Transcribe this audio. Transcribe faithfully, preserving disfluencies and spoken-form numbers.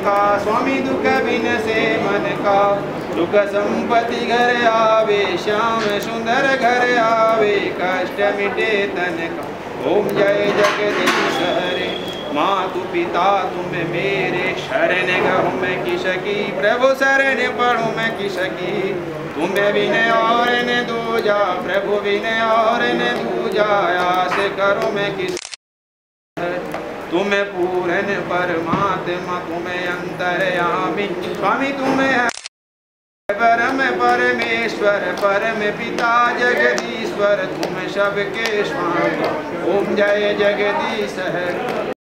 का स्वामी दुख बिन से मन का, सुख संपत्ति घर आवे, श्याम सुंदर घर आवे, कष्ट मिटे तन का। ओम जय जगदीश हरे, मातु पिता तुम मेरे, शरण गहूँ मैं किसकी, प्रभु शरण पढ़ूँ मैं किसकी। तुम्हें विनय और न दूजा, प्रभु विनय और न दूजा, आस करो मैं किस। तुम्हें पूर्ण परमात्मा, तुम्हें अंतर्यामी, स्वामी तुम्हें परम परमेश्वर, परम पिता जगदीश्वर, तुम सबके स्वामी। ओम जय जगदीश हरे।